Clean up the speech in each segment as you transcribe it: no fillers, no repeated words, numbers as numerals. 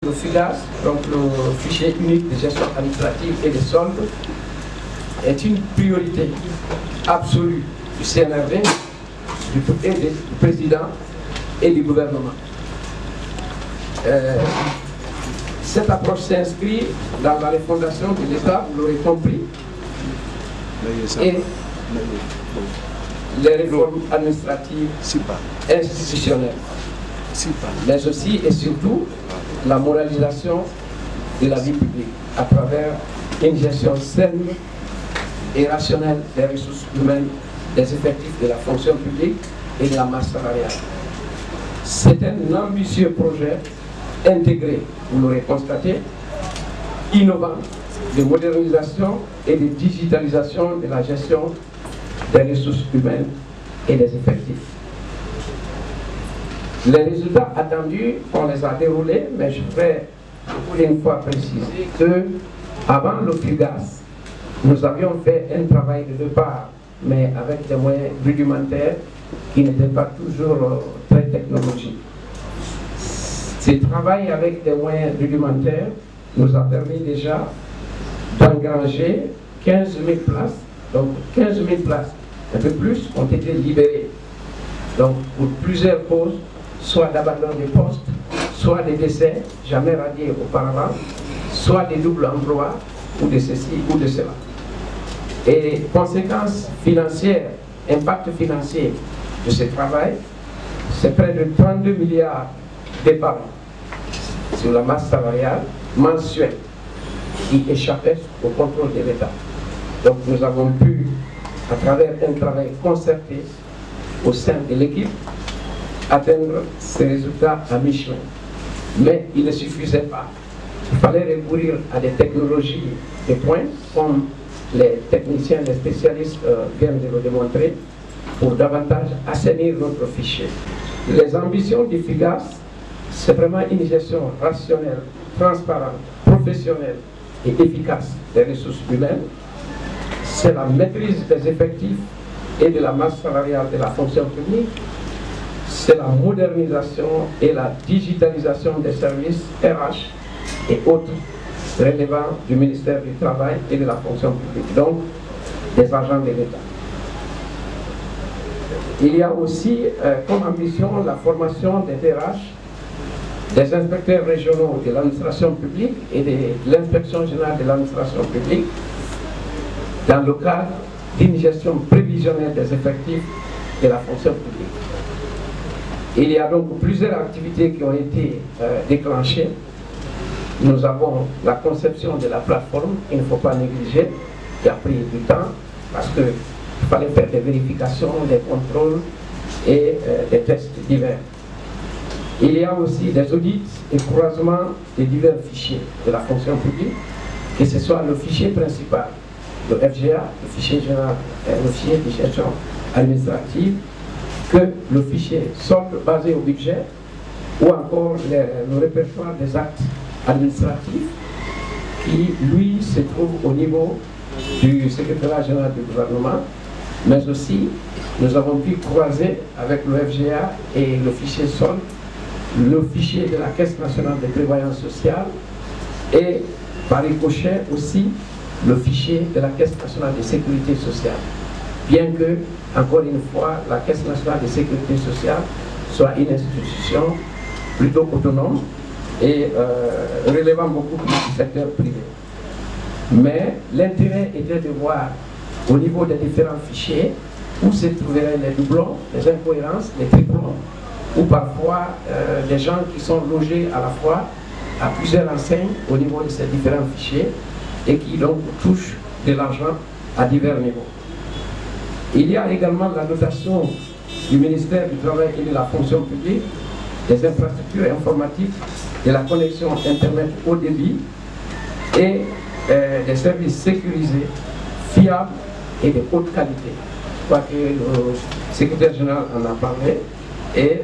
Le FIGAS, donc le fichier unique de gestion administrative et de soldes, est une priorité absolue du CNRD, du président et du gouvernement. Cette approche s'inscrit dans la refondation de l'État, vous l'aurez compris, et les réformes administratives institutionnelles, mais aussi et surtout la moralisation de la vie publique à travers une gestion saine et rationnelle des ressources humaines, des effectifs de la fonction publique et de la masse salariale. C'est un ambitieux projet intégré, vous l'aurez constaté, innovant, de modernisation et de digitalisation de la gestion des ressources humaines et des effectifs. Les résultats attendus, on les a déroulés, mais je voudrais encore une fois préciser que avant le FIGAS, nous avions fait un travail de départ, mais avec des moyens rudimentaires qui n'étaient pas toujours très technologiques. Ce travail avec des moyens rudimentaires nous a permis déjà d'engranger 15 000 places. Donc 15 000 places, un peu plus, ont été libérées. Donc pour plusieurs causes, soit d'abandon des postes, soit des décès jamais radiés auparavant, soit des doubles emplois, ou de ceci ou de cela. Et conséquences financières, impact financier de ce travail, c'est près de 32 milliards d'épargne sur la masse salariale mensuelle qui échappait au contrôle de l'État. Donc nous avons pu, à travers un travail concerté au sein de l'équipe, atteindre ces résultats à mi-chemin. Mais il ne suffisait pas. Il fallait recourir à des technologies de pointe, comme les techniciens, les spécialistes viennent de le démontrer, pour davantage assainir notre fichier. Les ambitions du FIGAS, c'est vraiment une gestion rationnelle, transparente, professionnelle et efficace des ressources humaines. C'est la maîtrise des effectifs et de la masse salariale de la fonction publique. C'est la modernisation et la digitalisation des services RH et autres relevant du ministère du Travail et de la fonction publique, donc des agents de l'État. Il y a aussi comme ambition la formation des DRH, des inspecteurs régionaux de l'administration publique et de l'inspection générale de l'administration publique dans le cadre d'une gestion prévisionnelle des effectifs de la fonction publique. Il y a donc plusieurs activités qui ont été déclenchées. Nous avons la conception de la plateforme, qu'il ne faut pas négliger, qui a pris du temps parce qu'il fallait faire des vérifications, des contrôles et des tests divers. Il y a aussi des audits et croisements des divers fichiers de la fonction publique, que ce soit le fichier principal, le FGA, le fichier général, le fichier de gestion administrative, que le fichier solde basé au budget, ou encore le répertoire des actes administratifs qui, lui, se trouve au niveau du secrétariat général du gouvernement, mais aussi nous avons pu croiser avec le FGA et le fichier solde, le fichier de la Caisse nationale de prévoyance sociale et par ricochet aussi le fichier de la Caisse nationale de sécurité sociale. Bien que, encore une fois, la Caisse nationale de sécurité sociale soit une institution plutôt autonome et relevant beaucoup du secteur privé. Mais l'intérêt était de voir au niveau des différents fichiers où se trouveraient les doublons, les incohérences, les triplons, ou parfois des gens qui sont logés à la fois à plusieurs enseignes au niveau de ces différents fichiers et qui donc touchent de l'argent à divers niveaux. Il y a également la dotation du ministère du Travail et de la fonction publique, des infrastructures informatiques, de la connexion Internet haut débit et des services sécurisés, fiables et de haute qualité. Je crois que le secrétaire général en a parlé et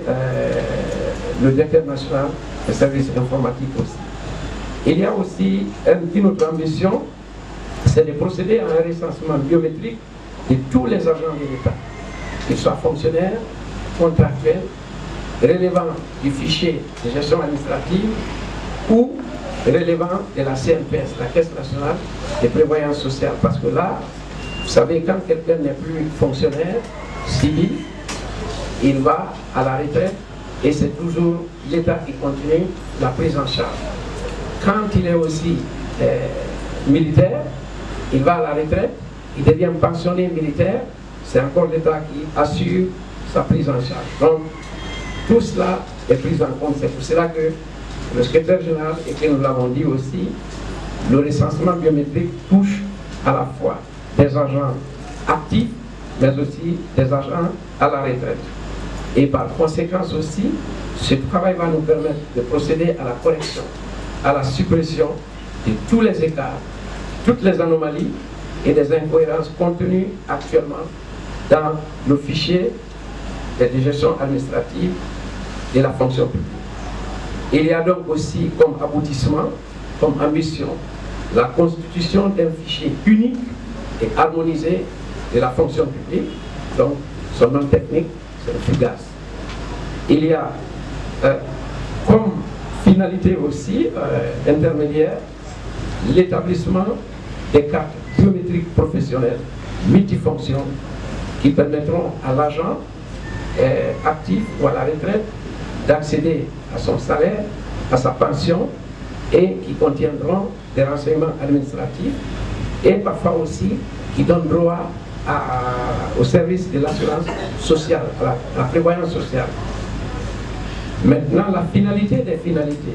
le directeur national des services informatiques aussi. Il y a aussi une autre ambition, c'est de procéder à un recensement biométrique de tous les agents de l'État, qu'ils soient fonctionnaires, contractuels, relevant du fichier de gestion administrative ou relevant de la CNPS, la Caisse nationale de prévoyance sociale. Parce que là, vous savez, quand quelqu'un n'est plus fonctionnaire civil, il va à la retraite et c'est toujours l'État qui continue la prise en charge. Quand il est aussi militaire, il va à la retraite, il devient pensionné militaire, c'est encore l'État qui assure sa prise en charge. Donc, tout cela est pris en compte. C'est pour cela que le secrétaire général, et que nous l'avons dit aussi, le recensement biométrique touche à la fois des agents actifs, mais aussi des agents à la retraite. Et par conséquent aussi, ce travail va nous permettre de procéder à la correction, à la suppression de tous les écarts, toutes les anomalies et des incohérences contenues actuellement dans le fichier de gestion administrative de la fonction publique. Il y a donc aussi comme aboutissement, comme ambition, la constitution d'un fichier unique et harmonisé de la fonction publique, donc son nom technique, c'est le FUGAS. Il y a comme finalité aussi intermédiaire l'établissement des cartes biométriques professionnelles multifonctions qui permettront à l'agent actif ou à la retraite d'accéder à son salaire, à sa pension et qui contiendront des renseignements administratifs et parfois aussi qui donnent droit au service de l'assurance sociale, à la prévoyance sociale. Maintenant, la finalité des finalités.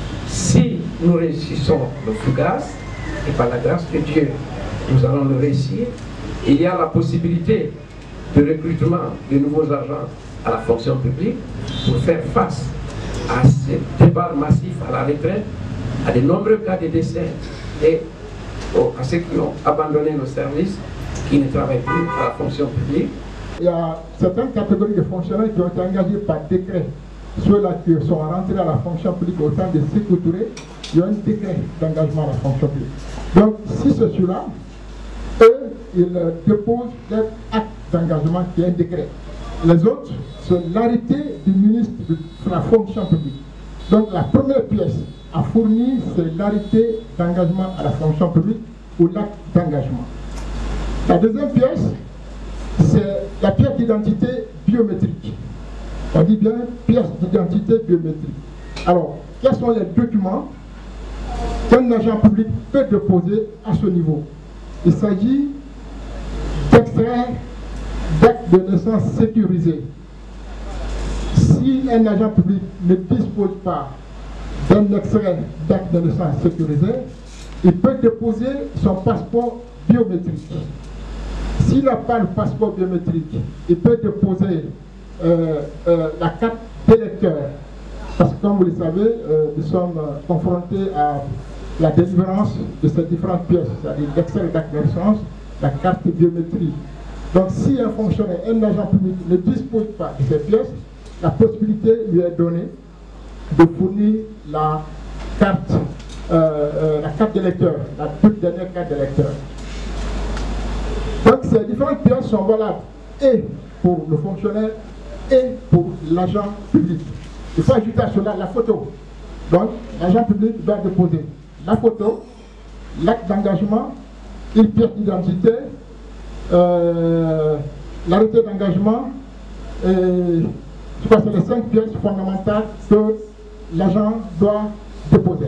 Si nous réussissons le FUGAS, et par la grâce de Dieu, nous allons le réussir, il y a la possibilité de recrutement de nouveaux agents à la fonction publique pour faire face à ce départ massif à la retraite, à de nombreux cas de décès et à ceux qui ont abandonné le service, qui ne travaillent plus à la fonction publique. Il y a certaines catégories de fonctionnaires qui ont été engagés par décret. Ceux-là qui sont rentrés à la fonction publique au temps de Sékou Touré, il y a un décret d'engagement à la fonction publique. Donc, si c'est ceux-là, eux, ils déposent leur acte d'engagement qui est un décret. Les autres, c'est l'arrêté du ministre de la fonction publique. Donc, la première pièce à fournir, c'est l'arrêté d'engagement à la fonction publique ou l'acte d'engagement. La deuxième pièce, c'est la pièce d'identité biométrique. On dit bien pièce d'identité biométrique. Alors, quels sont les documents qu'un agent public peut déposer à ce niveau? Il s'agit d'extraire d'actes de naissance sécurisés. Si un agent public ne dispose pas d'un extrait d'acte de naissance sécurisé, il peut déposer son passeport biométrique. S'il n'a pas le passeport biométrique, il peut déposer la carte d'électeur. Parce que comme vous le savez, nous sommes confrontés à la délivrance de ces différentes pièces, c'est-à-dire l'extrait d'acte de naissance, la carte biométrique. Donc si un fonctionnaire, un agent public ne dispose pas de ces pièces, la possibilité lui est donnée de fournir la carte d'électeur, la toute dernière carte d'électeur. Donc ces différentes pièces sont valables et pour le fonctionnaire et pour l'agent public. Il faut ajouter à cela la photo. Donc l'agent public doit déposer la photo, l'acte d'engagement, une pièce d'identité, l'arrêté d'engagement, et je crois que c'est les 5 pièces fondamentales que l'agent doit déposer.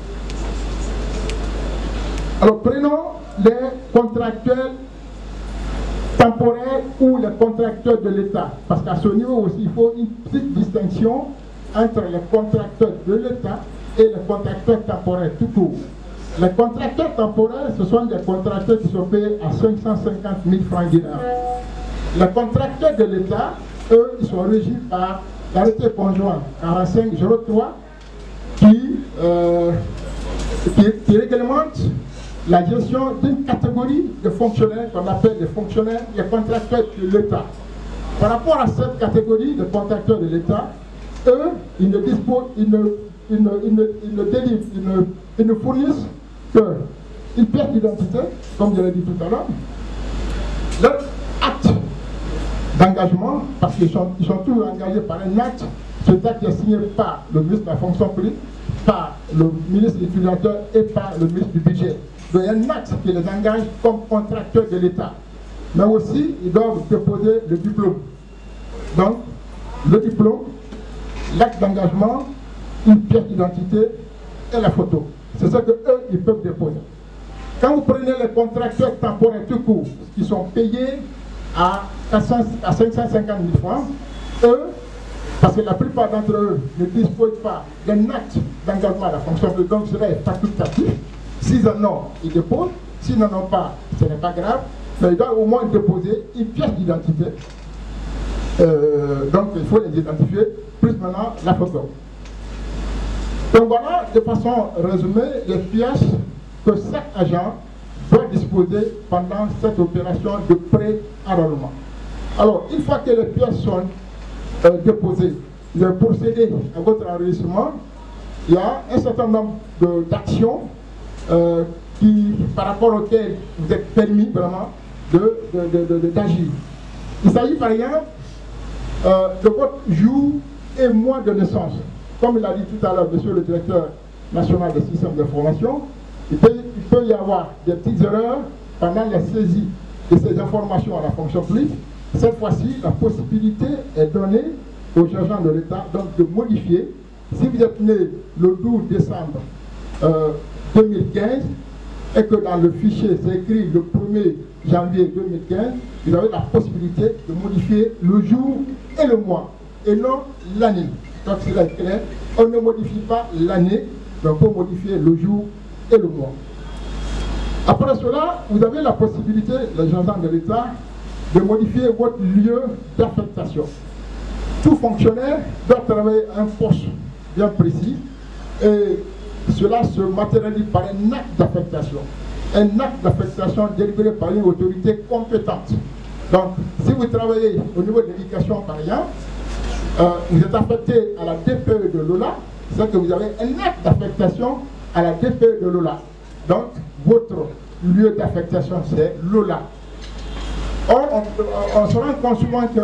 Alors prenons les contractuels temporaires ou les contracteurs de l'État, parce qu'à ce niveau aussi il faut une petite distinction entre les contracteurs de l'État et les contracteurs temporaires tout court. Les contracteurs temporaires, ce sont des contracteurs qui sont payés à 550 000 francs guinéens. Les contracteurs de l'État, eux, ils sont régis par l'arrêté conjoint 4503 qui réglemente la gestion d'une catégorie de fonctionnaires qu'on appelle les fonctionnaires, les contracteurs de l'État. Par rapport à cette catégorie de contracteurs de l'État, eux, ils ne disposent, ils ne fournissent qu'une pièce d'identité, comme je l'ai dit tout à l'heure, leur acte d'engagement, parce qu'ils sont tous engagés par un acte, cet acte est signé par le ministre de la fonction publique, par le ministre utilisateur et par le ministre du budget. Donc il y a un acte qui les engage comme contracteurs de l'État. Mais aussi, ils doivent déposer le diplôme. Donc, le diplôme, l'acte d'engagement, une pièce d'identité et la photo. C'est ce qu'eux, ils peuvent déposer. Quand vous prenez les contracteurs temporaires tout court, qui sont payés à 550 000 francs, eux, parce que la plupart d'entre eux ne disposent pas d'un acte d'engagement à la fonction publique, donc cela est facultatif. S'ils en ont, ils déposent. S'ils n'en ont pas, ce n'est pas grave. Mais ils doivent au moins déposer une pièce d'identité. Donc il faut les identifier, plus maintenant la photo. Donc voilà, de façon résumée, les pièces que chaque agent doit disposer pendant cette opération de pré-enrôlement. Alors, une fois que les pièces sont déposées, le procédé à votre enregistrement, il y a un certain nombre d'actions par rapport auxquelles vous êtes permis vraiment d'agir. Il s'agit par exemple de votre jour et mois de naissance. Comme l'a dit tout à l'heure monsieur le directeur national des systèmes d'information, il peut y avoir des petites erreurs pendant la saisie de ces informations à la fonction publique. Cette fois-ci, la possibilité est donnée aux agents de l'État de modifier. Si vous êtes né le 12 décembre 2015 et que dans le fichier c'est écrit le 1er janvier 2015, vous avez la possibilité de modifier le jour et le mois et non l'année. Donc cela est clair, on ne modifie pas l'année, mais on peut modifier le jour et le mois. Après cela, vous avez la possibilité, les agents de l'État, de modifier votre lieu d'affectation. Tout fonctionnaire doit travailler à un poste bien précis et cela se matérialise par un acte d'affectation. Un acte d'affectation délivré par une autorité compétente. Donc, si vous travaillez au niveau de l'éducation, par exemple, vous êtes affecté à la DPE de Lola, c'est que vous avez un acte d'affectation à la DPE de Lola. Donc, votre lieu d'affectation, c'est Lola. Or, on se rend compte souvent que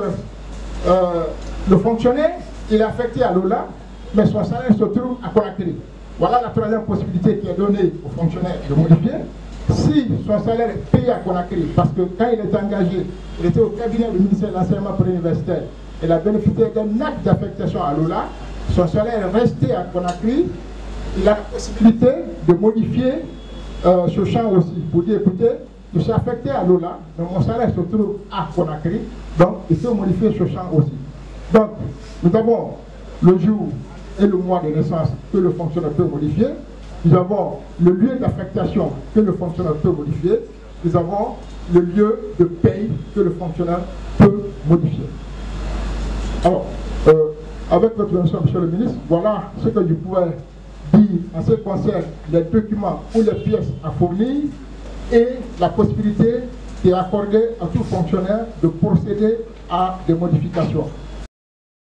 le fonctionnaire, il est affecté à Lola, mais son salaire se trouve à Conakry. Voilà la troisième possibilité qui est donnée au fonctionnaire de modifier. Si son salaire est payé à Conakry, parce que quand il est engagé, il était au cabinet du ministère de l'enseignement préuniversitaire, il a bénéficié d'un acte d'affectation à Lola, son salaire est resté à Conakry, il a la possibilité de modifier ce champ aussi, pour dire, écoutez, je suis affecté à Lola, mais mon salaire se trouve à Conakry, donc il faut modifier ce champ aussi. Donc, nous avons le jour et le mois de naissance que le fonctionnaire peut modifier. Nous avons le lieu d'affectation que le fonctionnaire peut modifier. Nous avons le lieu de paye que le fonctionnaire peut modifier. Alors, avec votre permission, monsieur le ministre, voilà ce que je pouvais dire en ce qui concerne les documents ou les pièces à fournir et la possibilité qui est accordée à tout fonctionnaire de procéder à des modifications.